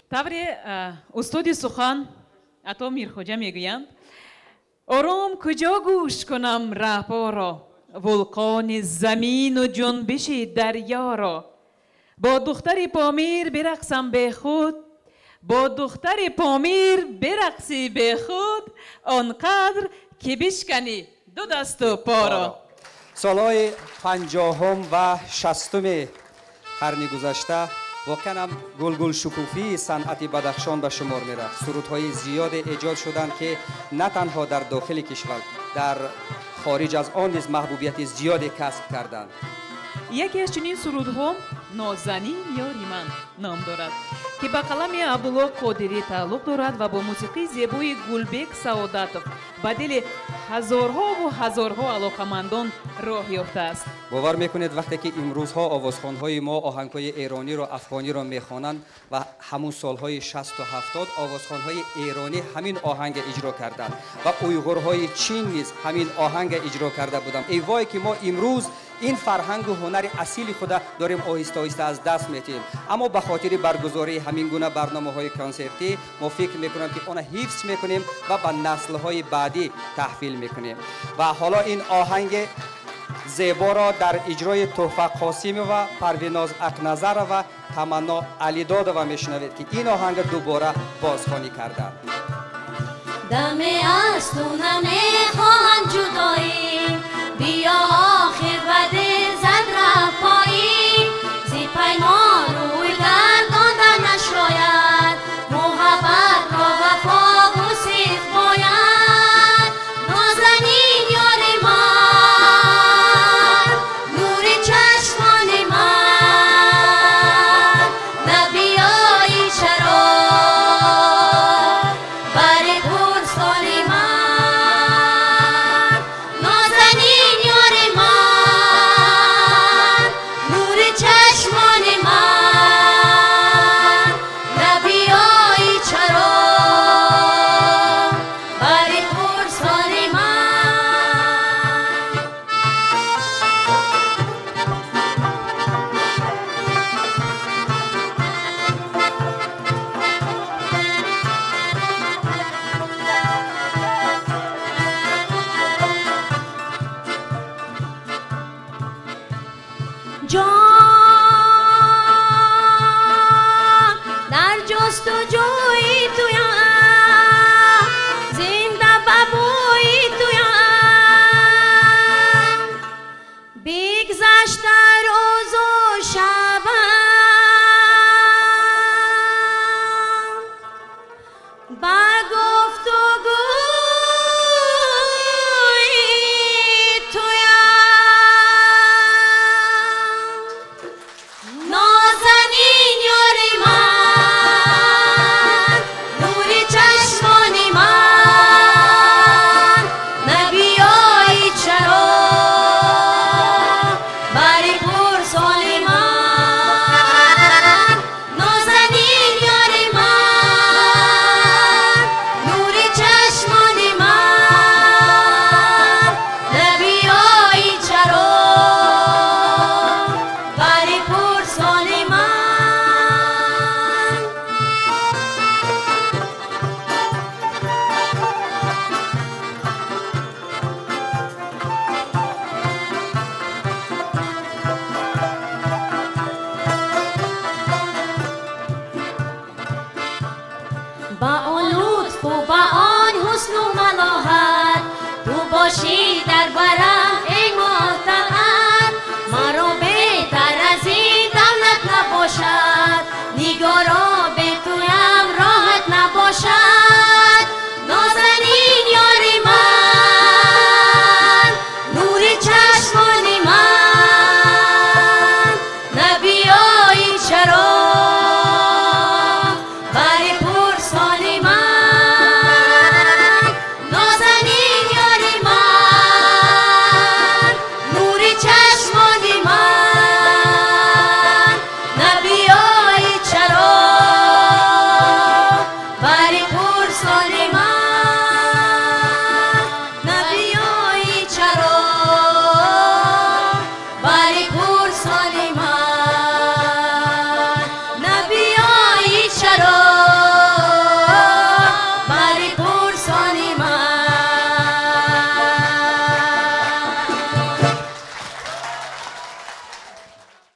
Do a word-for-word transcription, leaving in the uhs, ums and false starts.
طبری استودی سخن عطا میرخوجه میگویند آرام کجا گوش کنم رهپا را ولکان زمین و جنبش دریا را با دختر پامیر برقصم به خود با دختر پامیر برقصی به خود آنقدر که بشکنی دو دست و پا را. سالهای پنجاهم و شصتم قرن گذشته واقعا گلگل شکوفی صنعت بدخشان به شمار میرفت. سرودهای زیاد ایجاد شدند که نه تنها در داخل کشور در خارج از آن نیز محبوبیت زیادی کسب کردند. یکی از چنین سرودها نازنین یا ریمن نام دارد که به قلم عبدالله قادری تعلق دارد و با موسیقی زیبای گلبک سعادتов به دل هزارها و هزارها علاقمندان راه یافته است. باور میکنید وقتی که امروزها آوازخوانهای ما آهنگهای ایرانی را افغانی را میخوانند و همون سالهای شصت و هفتاد آوازخوانهای ایرانی همین آهنگ اجرا کردند و اویغورهای چین نیز همین آهنگ اجرا کرده بودند. ای وای که ما امروز این فرهنگ و هنر اصیل خود داریم آهسته آهسته از دست میدیم. اما به خاطر برگزاری همین گونه برنامه‌های کنسرتی ما فکر میکنم که آن حفظ میکنیم و به نسل‌های بعدی تحویل میکنیم. و حالا این آهنگ زیبا را در اجرای توفیق قاسمی و پرویناز اقنظر و تمنا علیداد و میشنوید که این آهنگ دوباره بازخوانی کردند. دم از تو نمیخواهند جدایی بیا آخر و دل زد رفت پایی زی پیمان روی گرداندن نشاید محبت را وفا و صدق باید نازنین یار من نور چشمان من نبیایی چرا بر پرسان من نازنین یار من نور چشمان من نبیایی چرا بر پرسان من. جان در جستجوی تویم زنده ببوی تویم بگذشته روز و شبم با گفت و گوی تویم نازنین یار من نور چشمان من نبیایی چرا بر پرسان من نازنین یار من نور چشمان من نبیایی چرا بر پرسان من. با آن لطف و با آن حسن و ملاحت تو باشی در برابر